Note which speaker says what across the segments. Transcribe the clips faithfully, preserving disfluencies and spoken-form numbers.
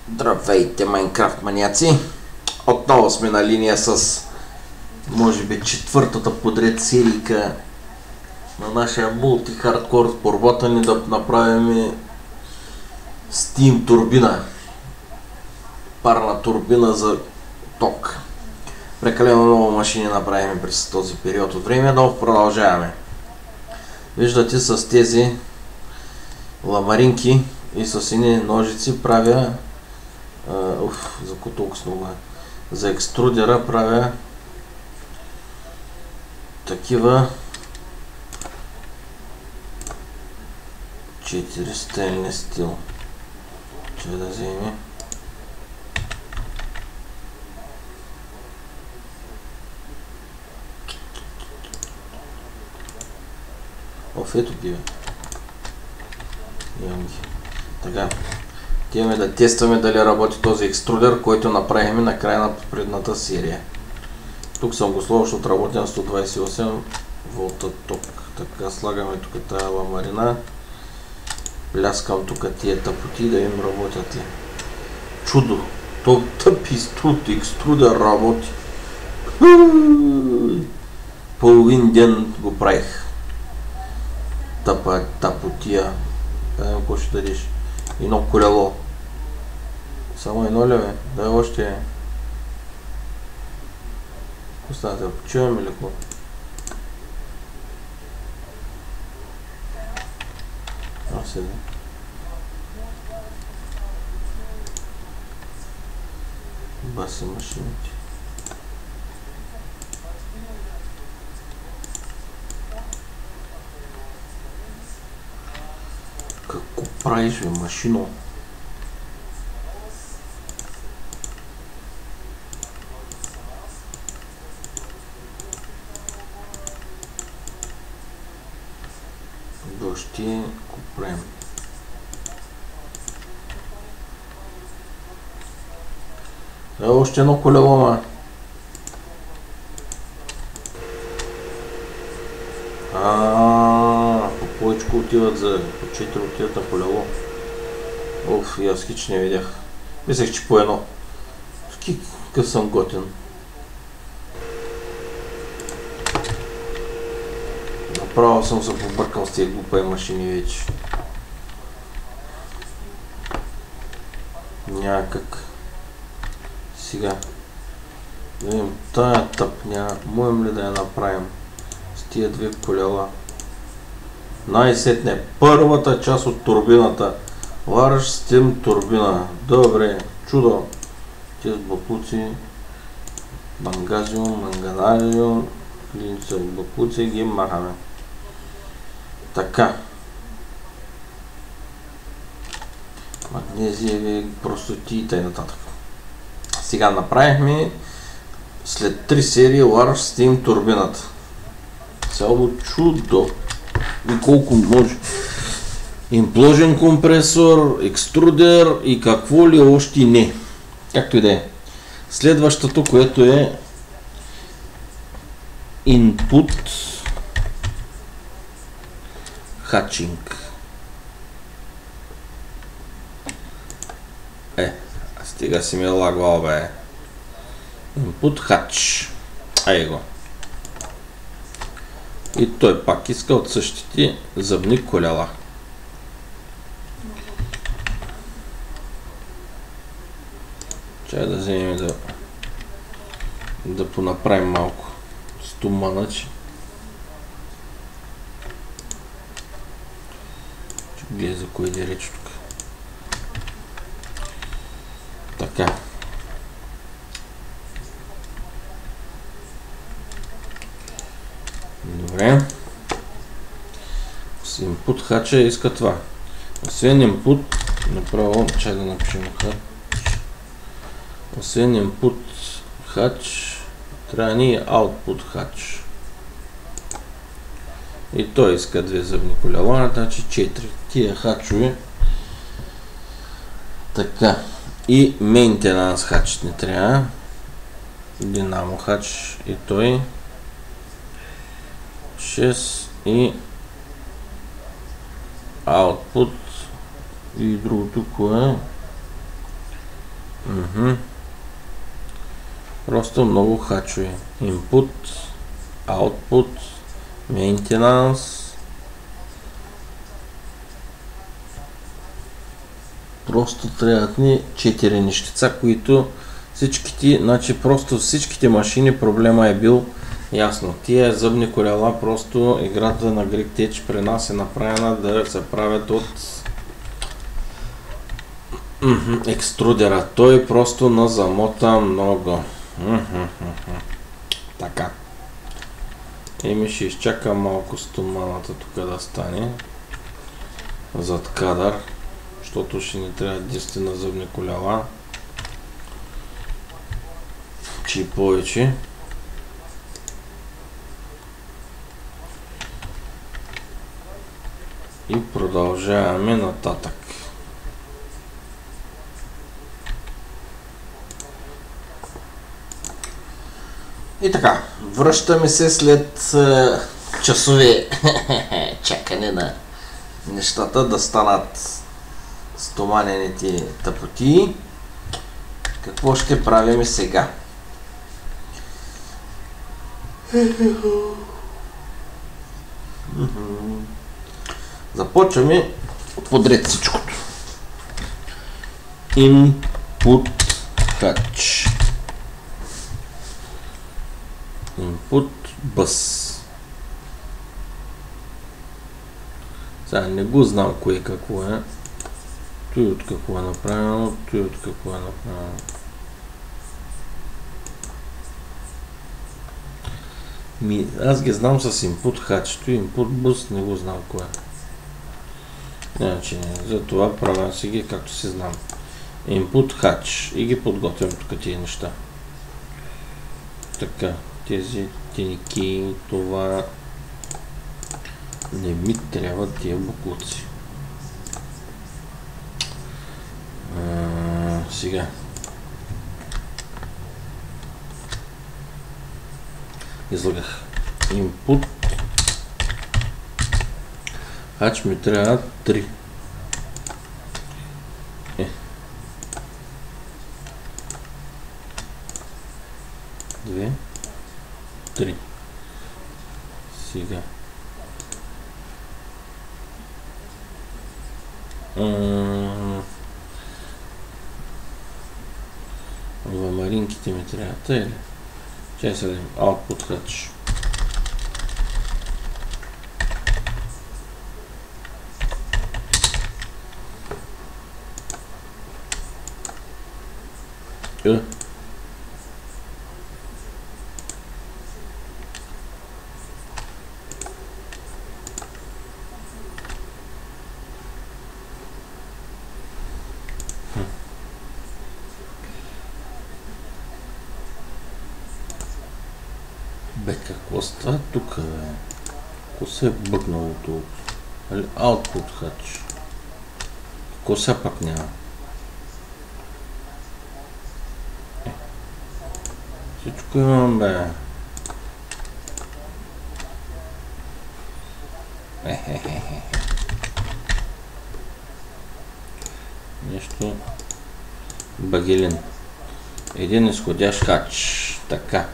Speaker 1: Здравейте, Майнкрафт маняци! Отново сме на линия с, може би, четвъртата подред серийка на нашия мулти-хардкор. Борбата ни да направим Steam турбина. Парна турбина за ток. Прекалено много машини направим през този период от време, но продължаваме. Виждате, с тези ламаринки и с едни ножици правя Uh, уф, за толкова много е. За екструдера правя такива четири стелни стил. Че да вземе. Оф, ето ги бе. Имам ги. Така. Имаме да тестваме дали работи този екструдер, който направихме на края на предната серия. Тук съм го сложил, защото работи на сто двадесет и осем волта ток. Така, слагаме тук тая ламарина. Пляскам тук тия тъпоти да им работят ли. Чудо! То тъпи екструдер работи. Половин ден го правих. Тъпа тъпотия. Кадем, какво ще дадеш? Едно колело. Само едно ли бе? Дай още. Останете да почиваме или какво? А, седи. Баси машините. Какво правиш бе, машино? Ще го правим. Да, още едно колело, ма. Ааа, по повечко отиват за по четири отиват на колело. Оф, и аз хич не видях. Мислех, че по едно. Какъв съм готин. Направо съм се побъркал с тези глупави машини вече. Някак. Сега. Да видим, тая тъпня, можем ли да я направим с тия две колела? Най-сетне, първата част от турбината. Large Steam турбина. Добре, чудо. Тези бапуци, мангазиум, манганазиум, клинца от бапуци ги махаме. Така. Магнезиеви простоти и т.н. Сега направихме след три серии Large Steam турбината. Цяло чудо. И колко може. Импложен компресор, екструдер и какво ли още не. Както и да е. Следващото, което е Input Hatching. Е, стига си ми лагвал бе. Input Hatch. Ай го. И той пак иска от същите зъбни колела. Чай да вземем да да понаправим малко стоманачи. Гледа за кой да реч тук. Така. Добре. С input хача иска това. Освен input, направо, чай да напишем хач. Освен input хач, трябва ни output хач. И той иска две зъбни колела, значи четири. Тия хачове. Така. И maintenance хач не трябва. Динамо хач и той. шест и output и другото кое Mm-hmm. Просто много хачове. Input, Output, Maintenance. Просто трябват ни четири нещица, които всичките, значи просто всичките машини проблема е бил ясно. Тия зъбни колела, просто играта на GreekTech при нас е направена да се правят от mm-hmm, екструдера. Той просто на замота много. Mm-hmm. Така. Еми ще изчакам малко стоманата тук да стане зад кадър, защото ще ни трябва десет на зъбни колела, че и повече. И продължаваме нататък. И така, връщаме се след е, часове чакане на нещата да станат стоманените тъпоти. Какво ще правим сега? Започваме подред всичкото. Input hatch. Input bus. Сега не го знам кое какво е. Той от какво е направено, той от какво е направено. Ми, аз ги знам с input hatch, той input bus не го знам кое е. Значи, за това правя си ги както си знам. Input hatch и ги подготвям тук тия неща. Така, тези теники, това не ми трябва тия буклуци. А, сега. Излагах. Input hatch ми трябва три. Е. Две. Три. Сега. Ламаринките ми трябва. Тъй ли? Чай сега да им output hatch. Е. Бе, какво става тук, бе? Какво се е бъкнало тук? Output hatch. Какво сега пак няма? Е. Всичко имам, бе. Ехехехе. Нещо багелин. Един изходящ хач. Така.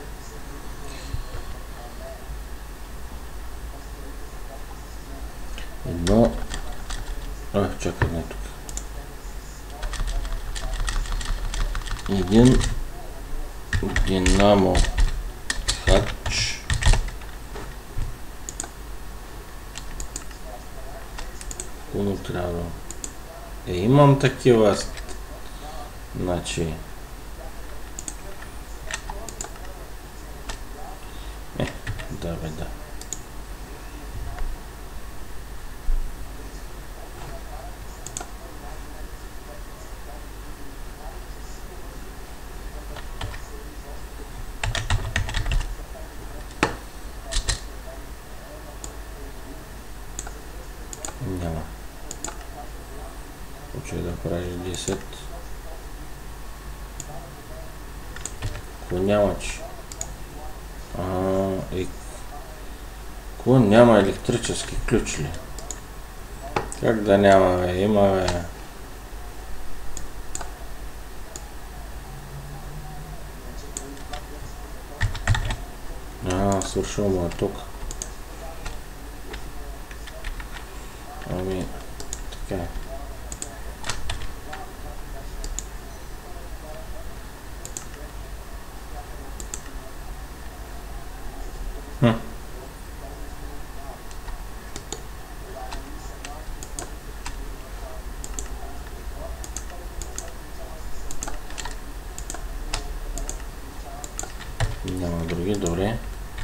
Speaker 1: Едно... А, чакай, не тук. Един динамо хач. Кому трябва? Е, имам такива. Значи... Е, да бе, да. Няма. Хочу да правиш десет. Ко няма, че? А, и... Ко няма електрически ключ ли? Как да няма, бе? Има, бе. свършил му е тук. Ами, така. Хм. Няма други, добре.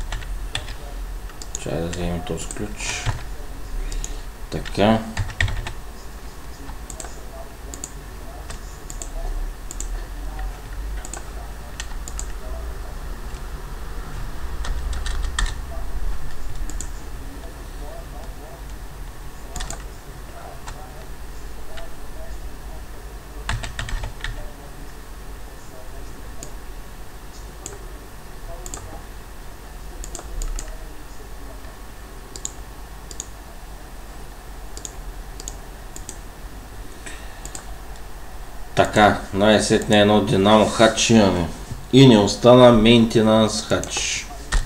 Speaker 1: Чай да вземем този ключ. Така. Така, най-сетне едно динамо хач имаме. И не остана мейнтенанс хач.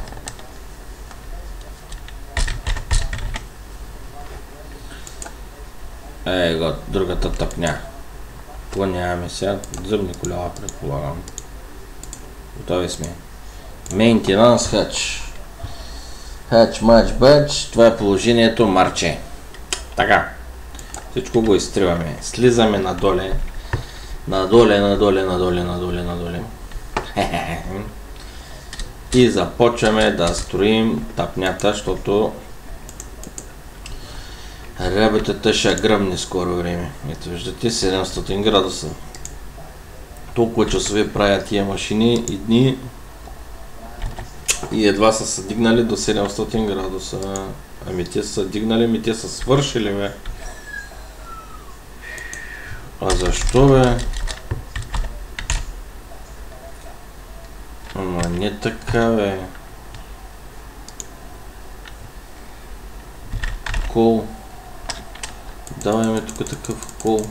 Speaker 1: Ей го, другата тъпня. Какво нямаме сега? Зъбни колява, предполагам. Готови сме. Мейнтенанс хач. Хач, мач, бач. Това е положението марче. Така. Всичко го изтриваме. Слизаме надоле. Надоле, надоле, надоле, надоле, надоле. И започваме да строим тъпнята, защото работата ще гръмне скоро време. Ето виждате, седемстотин градуса. Толкова часове правят тия машини и дни и едва са се дигнали до седемстотин градуса. Ами те са дигнали, ами те са свършили, бе. А защо, бе? Ама не така, бе. Кол. Даваме тук такъв кол.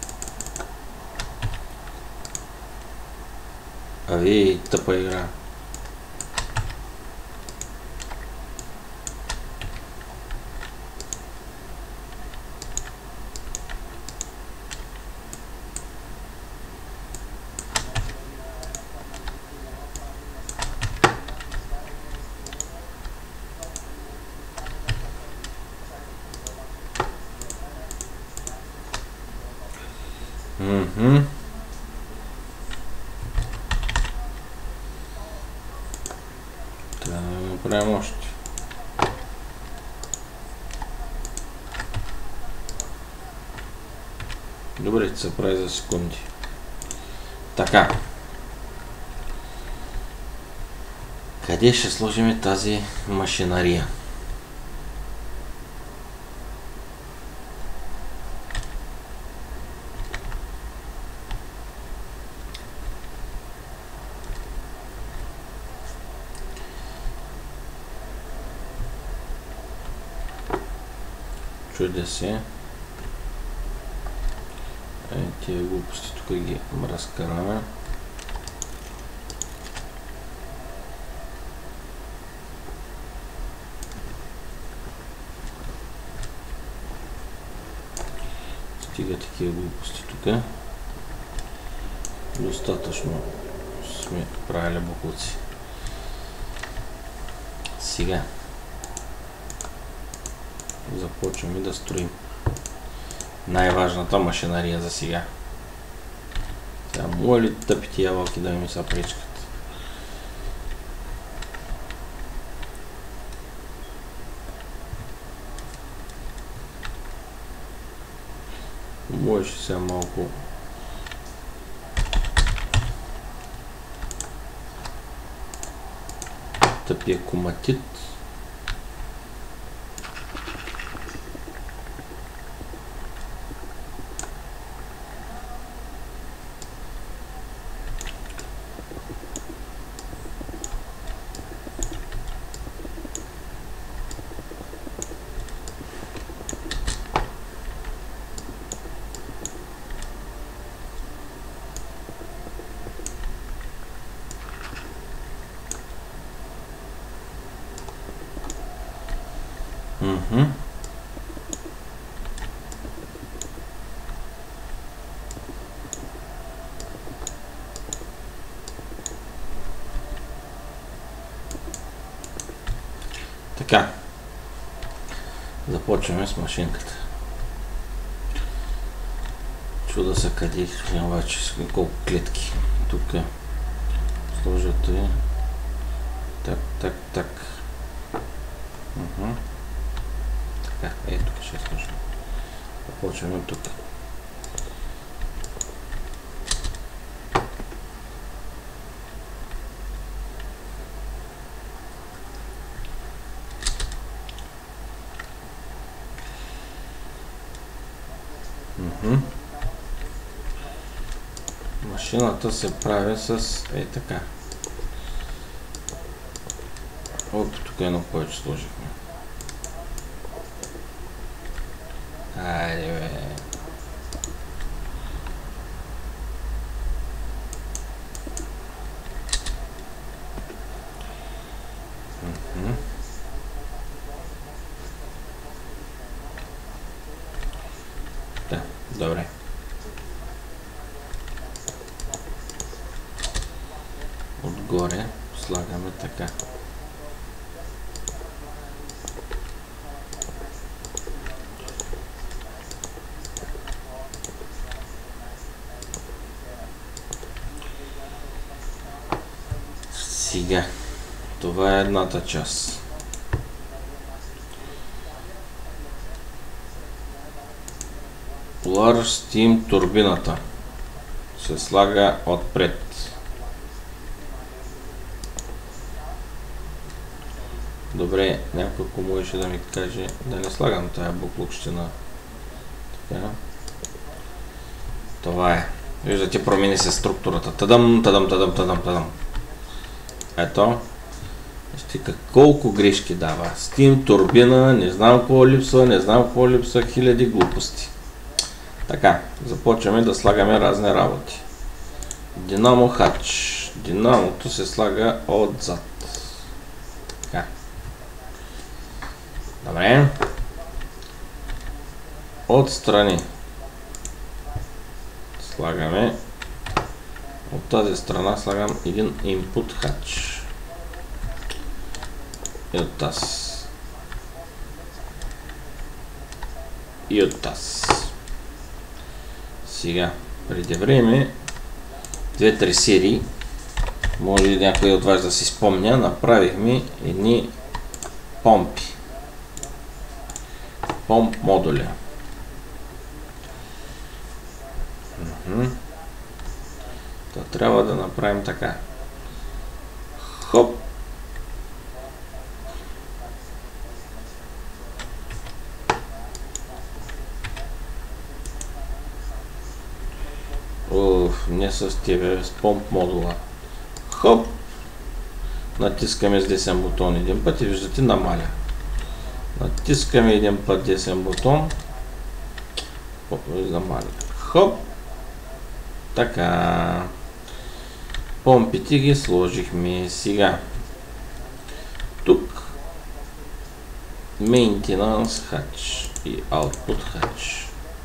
Speaker 1: А ви, тъпа игра. Мхм. Трябва да направим още. Добре, че се прави за секунди. Така. Къде ще сложим тази машинария? Чудя се. Е, тия глупости тук ги разкараме. Стига такива глупости тук. Достатъчно сме правили буклуци. Сега започваме да строим най-важната машинария за сега. Сега моля ли тъпите ябълки да ми се пречкат? Можеш сега малко тъпия коматит. Mm-hmm. Така. Започваме с машинката. Чуда са къде, обаче колко клетки. Тук сложата е. Так, так, так. Uh-huh. Така, е, тук ще сложим. Започваме от тук. Uh-huh. Машината се прави с е така. Оп, тук едно повече сложихме. Айде бе. Мхм. Да, добре. Отгоре слагаме така. Сега, това е едната част. Large Steam турбината се слага отпред. Добре, някой можеше да ми каже да не слагам тая буклукщина. Така. Това е. Виждате, промени се структурата. Тадам, тадам, тадам, тадам, тадам. Ето. Вижте колко грешки дава. Steam, турбина, не знам какво липсва, не знам какво липсва, хиляди глупости. Така, започваме да слагаме разни работи. Динамо хач. Динамото се слага отзад. Така. Добре. Отстрани. Слагаме. От тази страна слагам един input хач. И от тази. И от тази. Сега, преди време, две-три серии, може и някой от вас да си спомня, направихме едни помпи. Помп модули. Уху. То трябва да направим така. Хоп. Уф, не с тебе, с помп модула. Хоп. Натискаме с десен бутон един път и виждате намаля. Натискаме един път десен бутон. Хоп, намаля. Хоп. Така. Помпите ги сложихме. Сега. Тук. Maintenance hatch и Output hatch.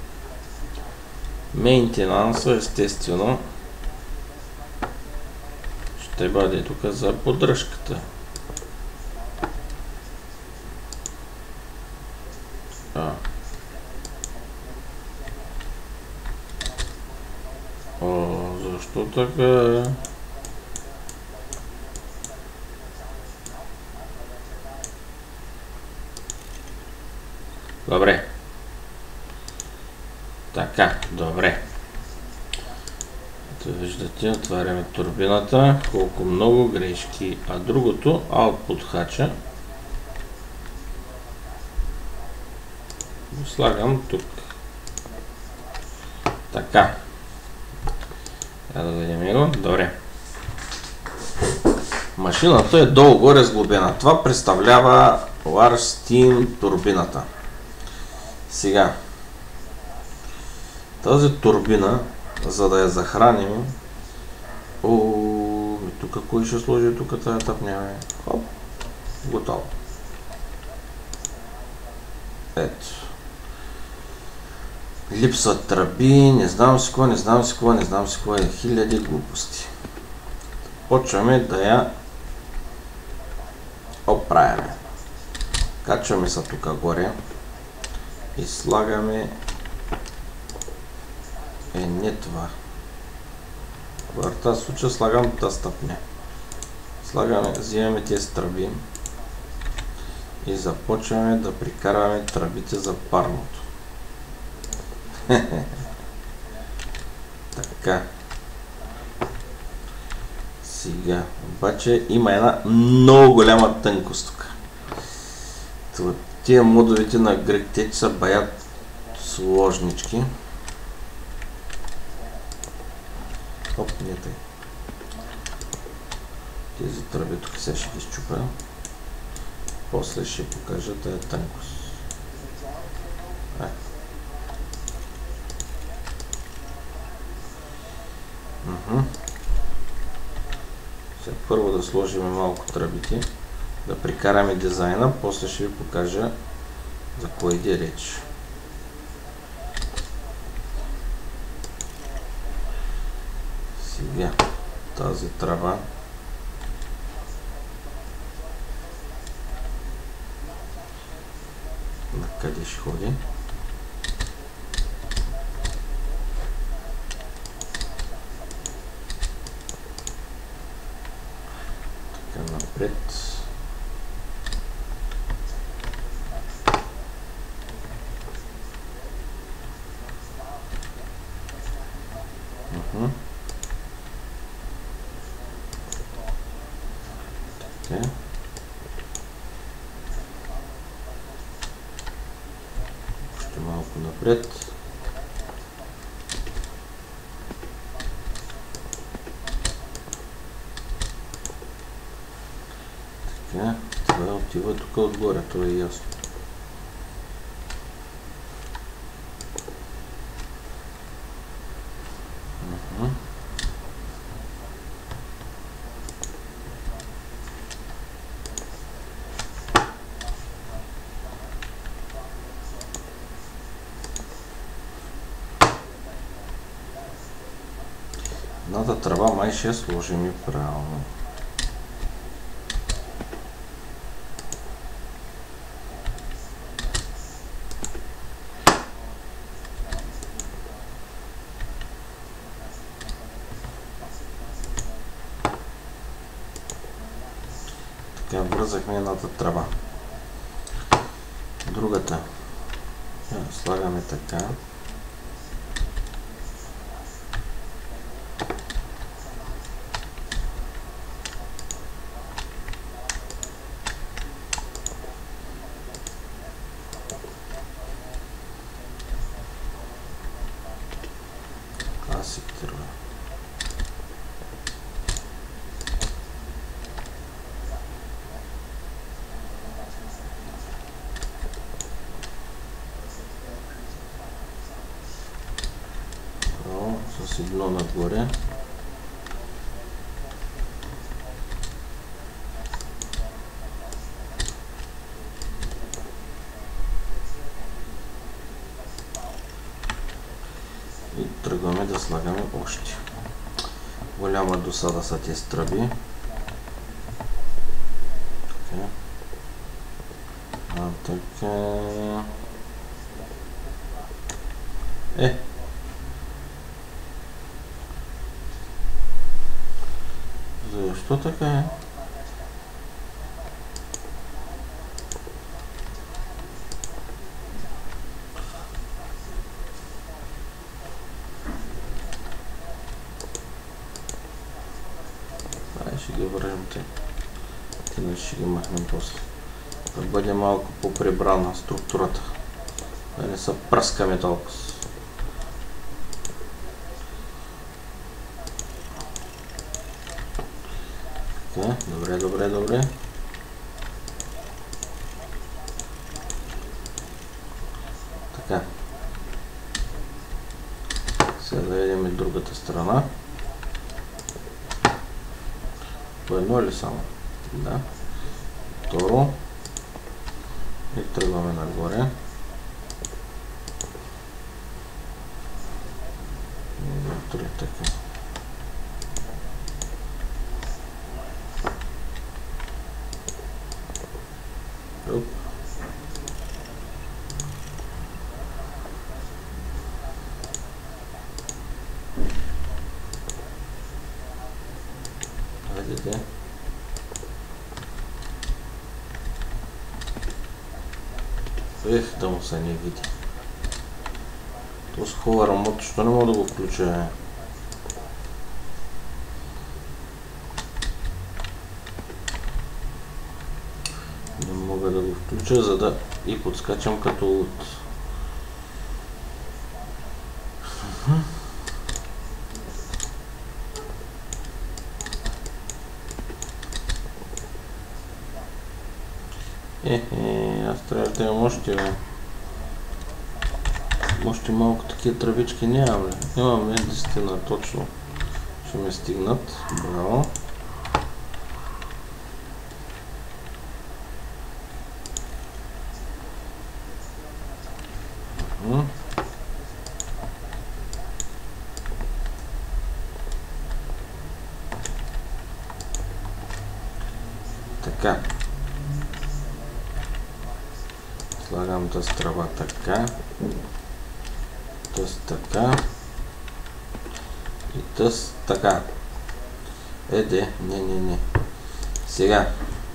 Speaker 1: Maintenance естествено ще бъде тук за поддръжката. А. О, защо така? Добре. Така, добре. Ето виждате, отваряме турбината, колко много грешки, а другото, output хача, го слагам тук. Така. Я да видим его. Добре. Машината е долу-горе сглобена. Това представлява Large Steam турбината. Сега. Тази турбина, за да я захраним, о, тук кой ще сложи тук тази тъпня? Хоп, готово. Ето. Липсват тръби, не знам си какво, не знам си какво, не знам си какво, е хиляди глупости. Почваме да я оправяме. Качваме се тук горе и слагаме... Е, не това. В тази случай слагам тази стъпня. Слагаме, взимаме тези тръби и започваме да прикарваме тръбите за парното. Така. Сега, обаче има една много голяма тънкост тук. Тия модовете на GregTech са баят сложнички. Оп, не тъй. Тези тръби тук сега ще ги счупя. После ще покажа тая тънкост. Ай. Уху. Сега първо да сложим малко тръбите, да прикараме дизайна, после ще ви покажа за кой иде реч. Сега тази тръба на къде ще ходи? Така напред. Уху. Така. Още малко напред. Така, това отива тук отгоре, това е ясно. Уху. Едната тръба май ще сложим и правилно. Така, връзахме едната тръба. Другата. Слагаме така. Класик тръба. С едно нагоре. И тръгваме да слагаме още. Голяма досада са тези тръби. Така. А, така. Е! Защо така е? Ай, ще ги вържем те. Те ще ги махнем после. Да бъде малко по-прибрана структурата. Да не се пръскаме толкова. Добре, добре, добре. Така. Сега да видим и другата страна. По едно ли само? Да. Второ. И тръгваме нагоре. конектори, така. Оп. Хайде. Ех, да му се не види. То с хубава рамото, що не мога да го включа? Не мога да го включа, за да и подскачам като луд. Е, е, аз трябва да имам още, бе. Още малко такива травички няма, бе. Имаме десетина точно. Ще ме стигнат. Браво. Така. Слагам тази трава така. Тъс така. И тъс така. Еде, не, не, не. Сега.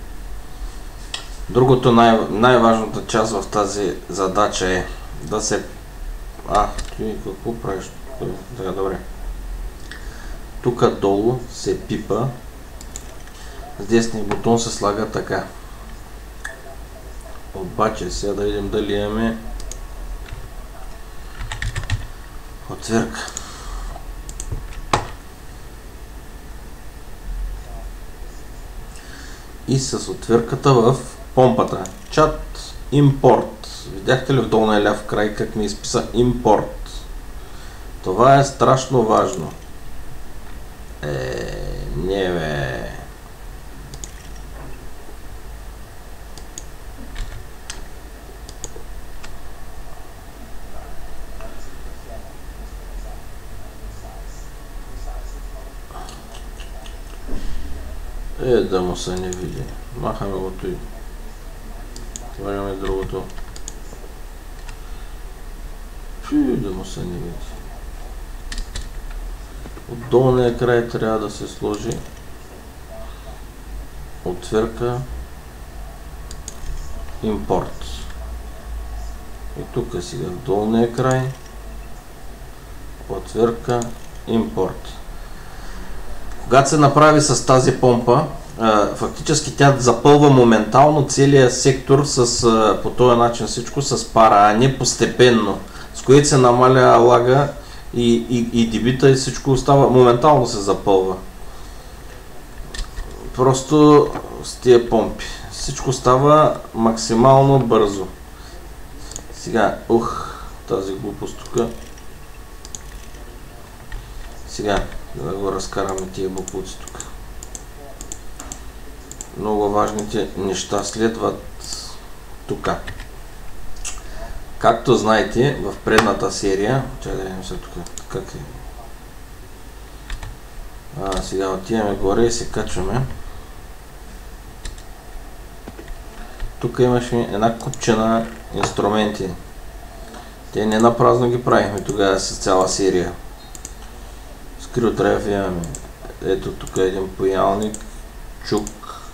Speaker 1: Другото най- най-важната част в тази задача е да се... А, ти какво правиш? Така, добре. Тук долу се пипа. С десния бутон се слага така. Обаче сега да видим дали имаме отвърка. И с отвърката в помпата. Чат импорт. Видяхте ли в долния ляв край как ми изписа импорт? Това е страшно важно. Е, не бе. Е, да му се не види. Махаме го той. Слагаме другото. Фу, да му се не види. От долния край трябва да се сложи отвърка импорт. И тук сега в долния край отвърка импорт. Когато се направи с тази помпа, фактически тя запълва моментално целият сектор с, по този начин всичко с пара, а не постепенно, с което се намаля лага и, и, и дебита и всичко остава, моментално се запълва. Просто с тия помпи. Всичко става максимално бързо. Сега, ух, тази глупост тук. Сега, да го разкараме тия буклуци тук. Много важните неща следват тук. Както знаете, в предната серия, чай да видим се тук, как е. А, сега отиваме горе и се качваме. Тук имаше една купчина инструменти. Те не напразно ги правихме тогава с цяла серия. Скрюдрайв имаме. Ето тук е един поялник, чук,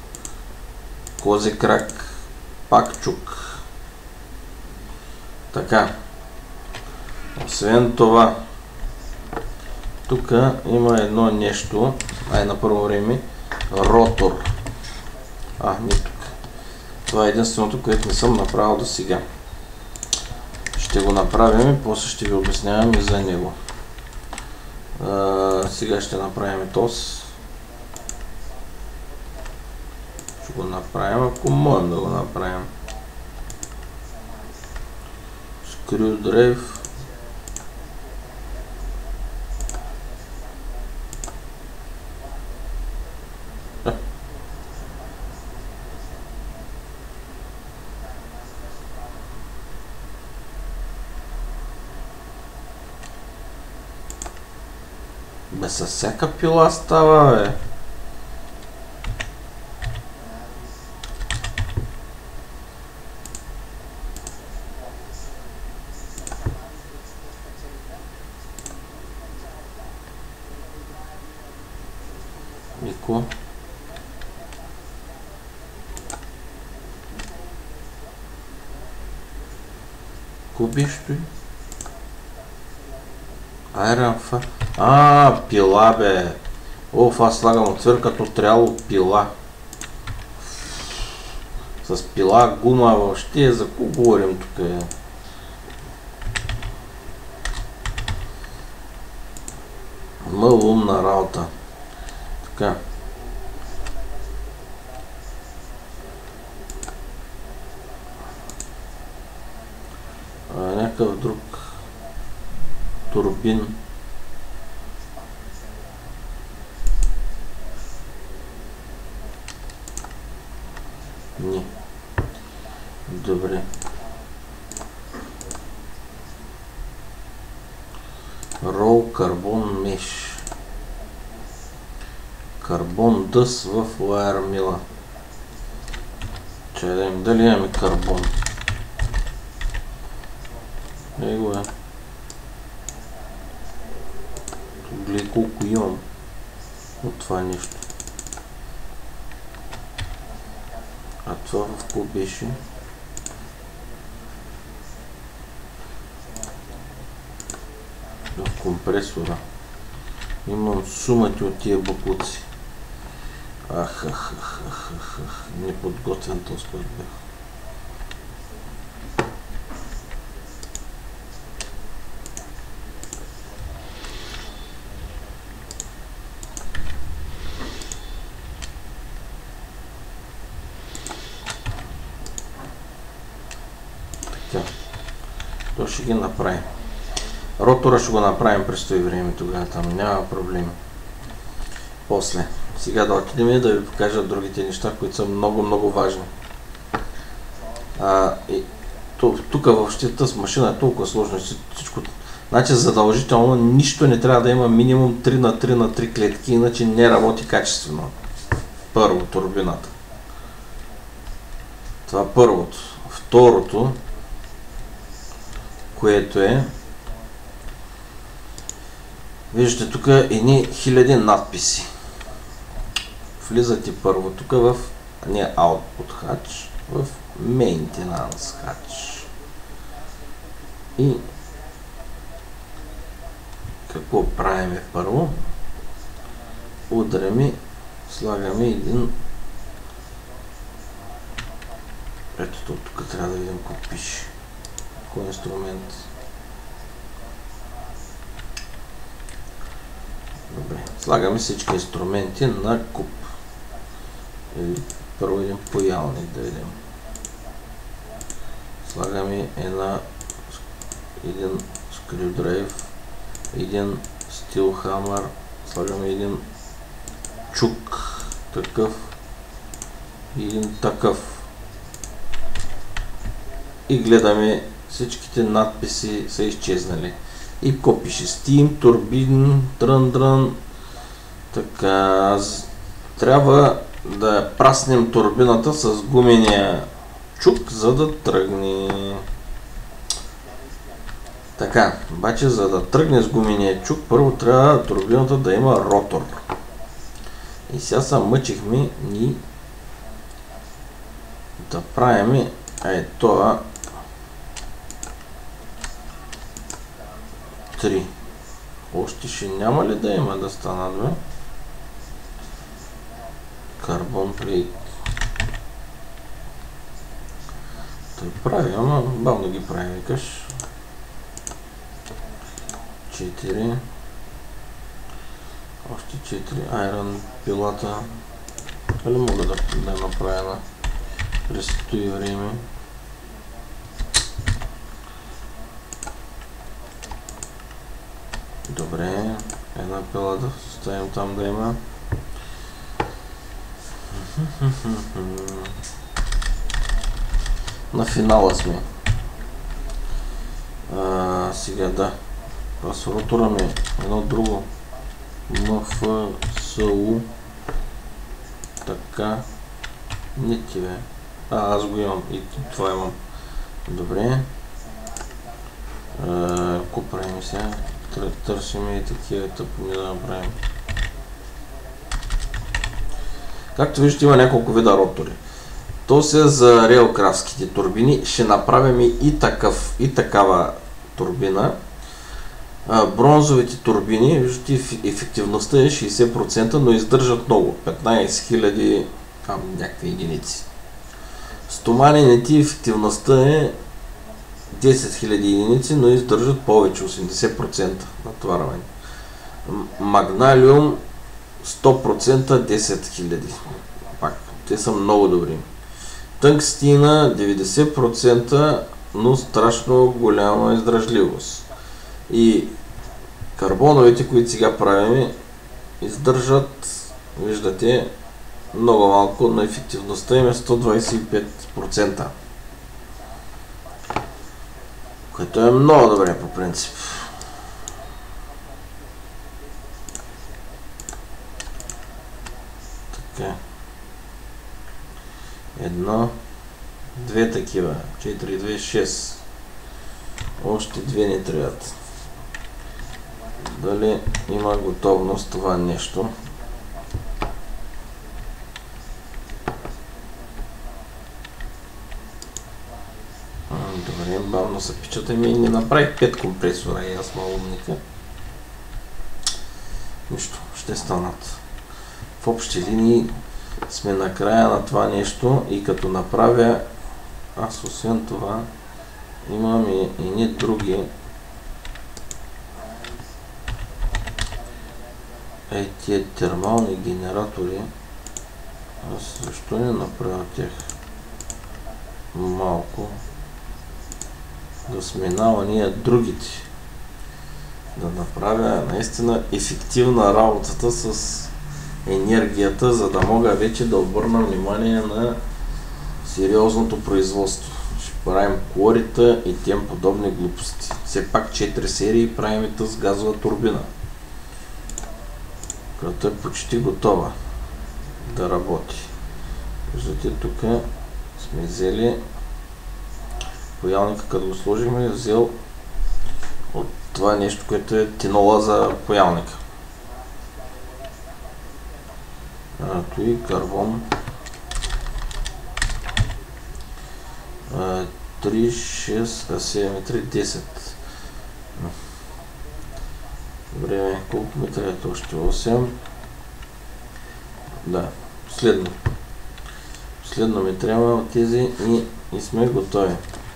Speaker 1: кози крак, пак чук. Така. Освен това, тук има едно нещо, ай на първо време, ротор. А, не тук. Това е единственото, което не съм направил до сега. Ще го направим и после ще ви обяснявам и за него. Uh, сега ще направим тос. Ще го направим, ако можем да го направим. Screwdriver. Бе, със всяка пила става, бе. Нико. Кубиш той? Айран фа... А, пила, бе. Оф, аз слагам отвъркато трябвало пила. С пила, гума, въобще, за какво говорим тук, е? Малумна работа. Така. А, някакъв друг турбин. Не. Добре. Рол карбон меш. Карбон дъс в лайер мила. Чай да им дали имаме карбон. Его е. Гледай колко имам от това нещо. А това в какво беше? В компресора. Имам сумати от тия бакуци. Ах, ах, ах, ах, ах, ах. Неподготвен този път бях. Така. То ще ги направим. Ротора ще го направим през това време тогава, там няма проблем. После. Сега да отидем и да ви покажа другите неща, които са много, много важни. А, и, тук въобще тази машина е толкова сложна. Всичко. Значи задължително нищо не трябва да има минимум три на три на три клетки, иначе не работи качествено. Първо, турбината. Това първото. Второто, което е, виждате тук едни хиляди надписи. Влизате първо тук в, не Output Hatch, в Maintenance Hatch. И какво правим първо? Удряме, слагаме един. Ето тук трябва да видим какво пише. Кой инструмент. Добре. Слагаме всички инструменти на куп. Или първо един поялник да видим. Слагаме една, един скрюдрайв, един стил хамър, слагаме един чук, такъв и един такъв. И гледаме всичките надписи са изчезнали. И какво пише? Steam, турбин, трън-трън. Така, трябва да праснем турбината с гумения чук, за да тръгне. Така, обаче за да тръгне с гумения чук, първо трябва турбината да има ротор. И сега се мъчихме ни да правим е това три. Още ще няма ли да има да станат, бе? Карбон плейт. Той прави, ама бавно ги прави, викаш. четири. Още четири. Айрон пилата. Дали мога да, да направя на през това време? Добре, една пила да оставим там да има. На финала сме. А, сега да. С ротора ми едно друго МФСУ. Така. Не ти бе. А, аз го имам и това имам. Добре. Какво правим сега? Търсим и такива тъпони да направим. Както виждате, има няколко вида ротори. То се за рейлкрафтските турбини. Ще направим и, такъв, и такава турбина. Бронзовите турбини, виждате, ефективността е шейсет процента, но издържат много. петнайсет хиляди там някакви единици. Стоманените ефективността е десет хиляди единици, но издържат повече, осемдесет процента натоварване. Магналиум сто процента, десет хиляди. Пак, те са много добри. Тънгстина деветдесет процента, но страшно голяма издръжливост. И карбоновите, които сега правим, издържат, виждате, много малко, но ефективността им е сто двайсет и пет процента. Което е много добре по принцип. Така. Едно, две такива, четири, две, шест. Още две не трябват. Дали има готовност това нещо? Добре, бавно се пичате ми и не направих пет компресора и аз мога умника. Нищо, ще станат. В общи линии сме на края на това нещо и като направя, аз освен това имам и, и не други. Ей, тия термални генератори, аз защо не направя тях малко да сминава ние другите, да направя наистина ефективна работата с енергията, за да мога вече да обърна внимание на сериозното производство. Ще правим корита и тем подобни глупости. Все пак четири серии правим с газова турбина, която е почти готова да работи. Виждате, тук сме взели поялника, като го сложим, е взел от това нещо, което е тинола за поялника. Ето и карбон. три, шест, седем, три, десет. Добре, колко ми трябва още? осем. Да, последно. Последно ми трябва от тези и, и сме готови.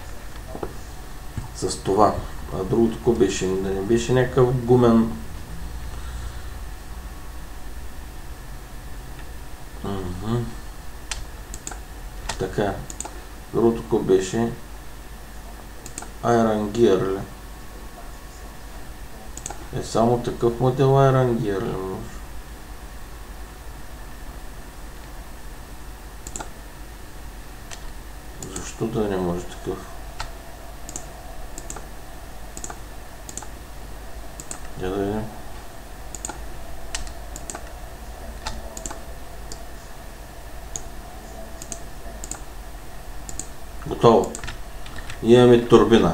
Speaker 1: С това. А другото какво беше? Да не беше някакъв гумен. Уху. Така. Другото какво беше? Iron Gear ли? Е само такъв модел Iron Gear ли? Защо да не може такъв? Я да видим. Готово. Имаме турбина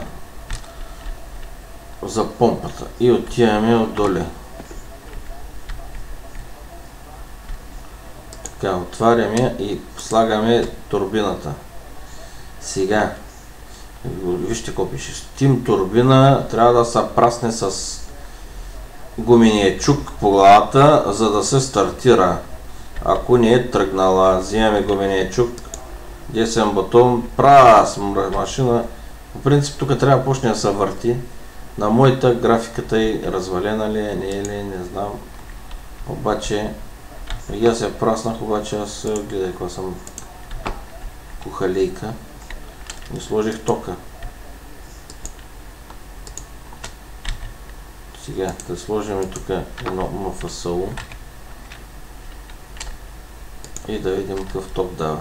Speaker 1: за помпата и отиваме отдоле. Така, отваряме и слагаме турбината. Сега, вижте какво пише. Steam турбина трябва да се прасне с гумения чук по главата, за да се стартира. Ако не е тръгнала, вземаме гумения чук, десен бутон, прас машина. По принцип тук трябва да почне да се върти. На моята графиката е развалена ли е, не е ли, не знам. Обаче, и аз я праснах, обаче аз гледай каква съм кухалейка. И сложих тока. Сега да сложим тук едно МФСУ и да видим какъв ток дава.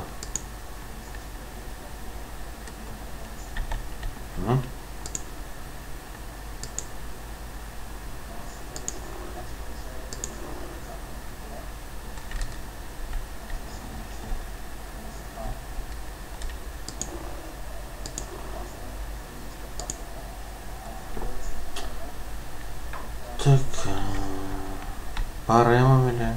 Speaker 1: Така... Пара имаме ли?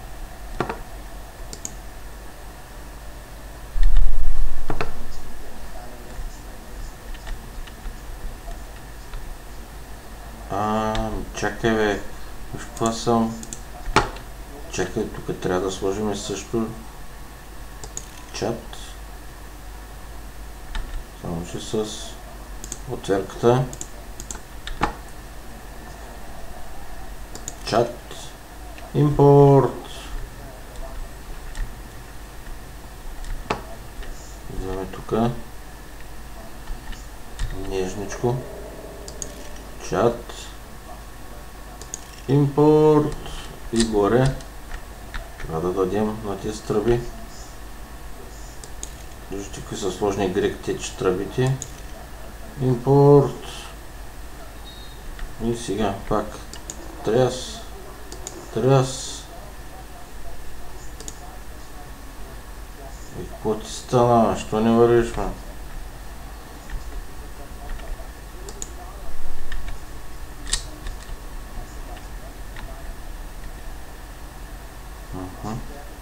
Speaker 1: А, чакай бе, виж какво съм. Чакай, тук трябва да сложим също чат. Само че с отверката. Чат. Импорт. Вземем тук. Нежничко. Чат. Импорт. И горе. Трябва да дадем на тези тръби. Виждате какви са сложни грек тече тръбите. Импорт. И сега пак тряс. Тряс. И какво ти стана? Що не вървиш, ме? Uh-huh.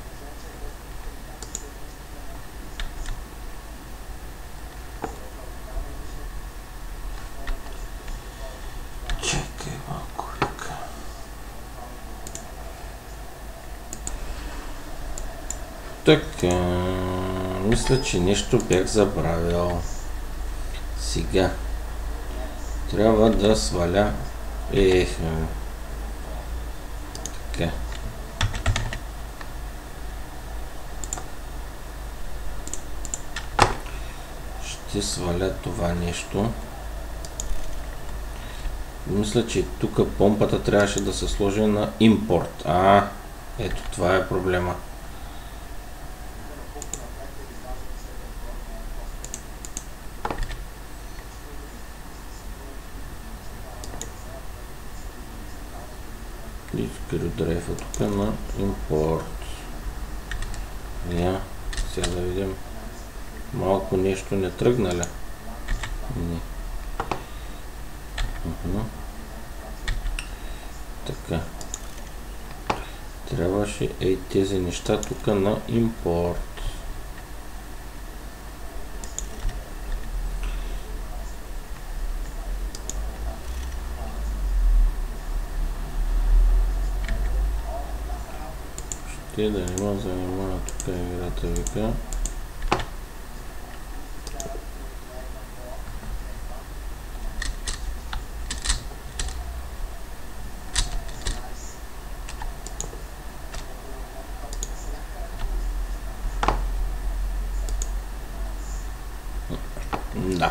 Speaker 1: Чакай малко, вика. Така, мисля, че нещо бях забравил. Сега трябва да сваля. Ех, така. Ще сваля това нещо. Мисля, че тук помпата трябваше да се сложи на импорт. А, ето това е проблема. И скрюдрайва тук на импорт. Я, сега да видим. Малко нещо не тръгна ли? Не. Uh-huh. Така. Трябваше ей тези неща тук на импорт. Ще да не ма занимава тук играта вика. Да.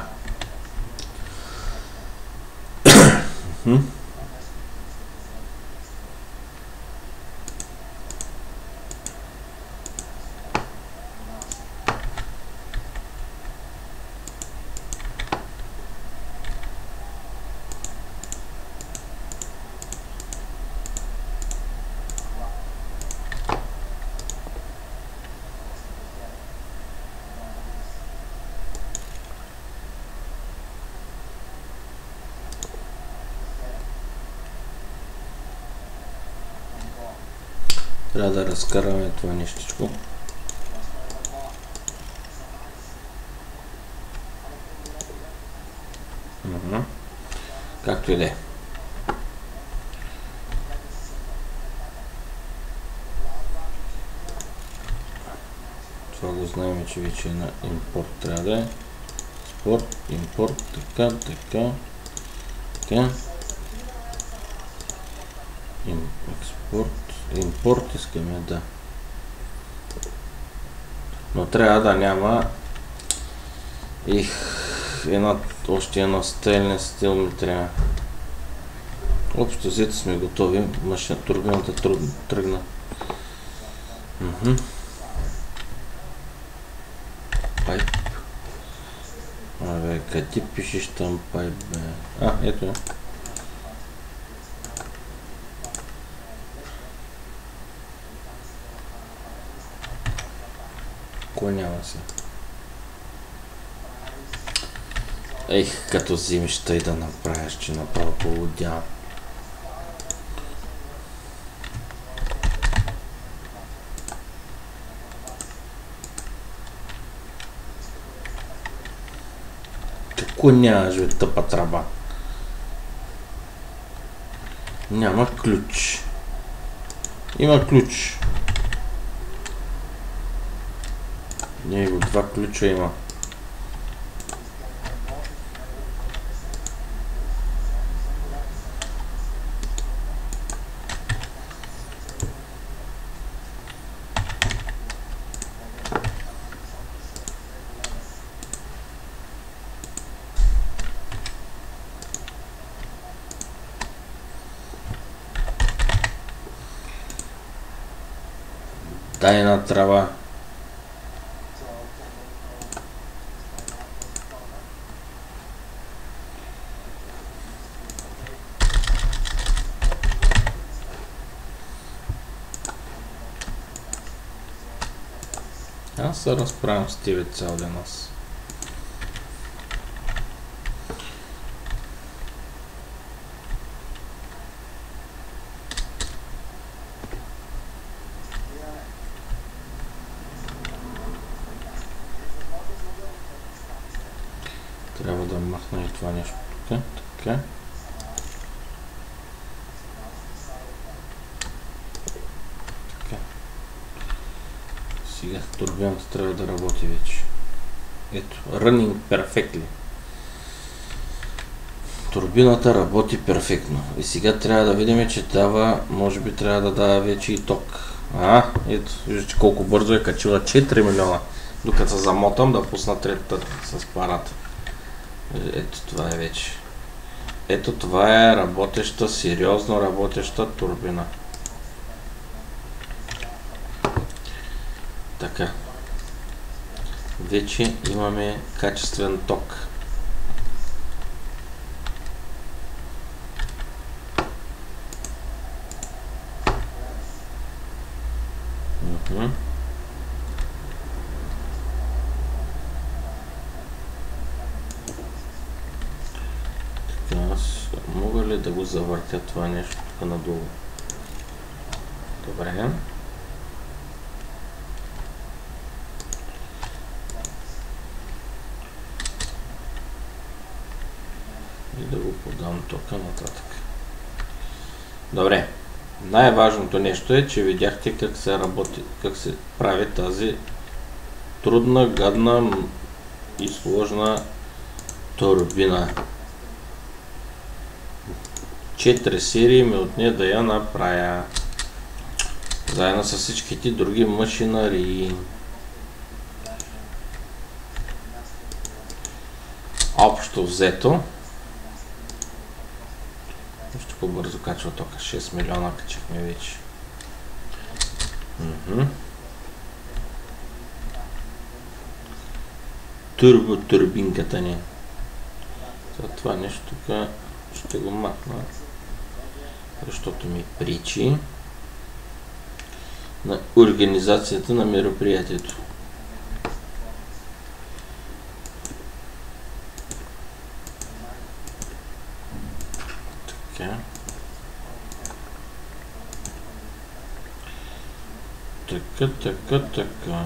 Speaker 1: Трябва да разкараме това нещичко. Uh-huh. Както и да е. Това го знаем, че вече е на импорт трябва да е. Спорт, импорт, така, така, така. Експорт. Импорт искаме да. Но трябва да няма их една, още една стелна стил ми трябва. Общо взето сме готови. Машина, турбината тръгна. Уху. Пайп. Абе, къде пишеш там пайп, бе? А, ето е. Кой няма се? Ех, като взимеш тъй да направиш, че направо полудявам. Ко нямаш, бе, тъпа траба? Няма ключ. Има ключ. Него два ключа има. Дай една трава. Аз се разправям с тебе цял ден аз. Трябва да махна и това нещо тук. Така. Така. Сега турбината трябва да работи вече. Ето, running perfectly. Турбината работи перфектно. И сега трябва да видим, че дава, може би трябва да дава вече и ток. А, ето, виждате колко бързо е качила четири милиона. Докато се замотам да пусна третата с парата. Ето това е вече. Ето това е работеща, сериозно работеща турбина. Така. Вече имаме качествен ток. Уху. Мога ли да го завъртя това нещо тук надолу? Добре. И да го подам тока нататък. Добре. Най-важното нещо е, че видяхте как се работи, как се прави тази трудна, гадна и сложна турбина. Четири серии ми отне да я направя. Заедно с всичките други машинарии. Общо взето. Още по-бързо качва тока. шест милиона качихме вече. Уху. Турбо турбинката ни. За това нещо тук ще го махна, защото ми пречи на организацията на мероприятието. Така. Така, така, така.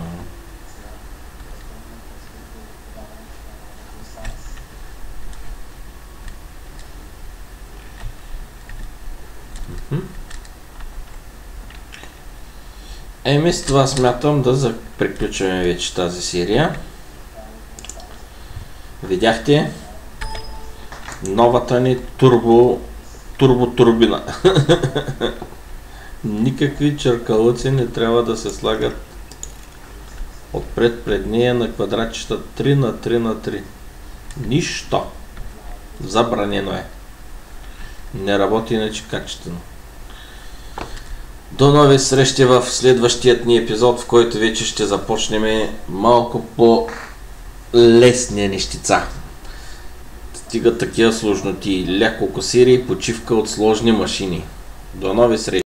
Speaker 1: Еми с това смятам да приключваме вече тази серия. Видяхте новата ни турбо турбо турбина. Никакви черкалъци не трябва да се слагат отпред пред нея на квадратчета три на три на три. Нищо. Забранено е. Не работи иначе качествено. До нови срещи в следващият ни епизод, в който вече ще започнем малко по-лесния нещица. Стига такива сложноти. Леко серии, почивка от сложни машини. До нови срещи!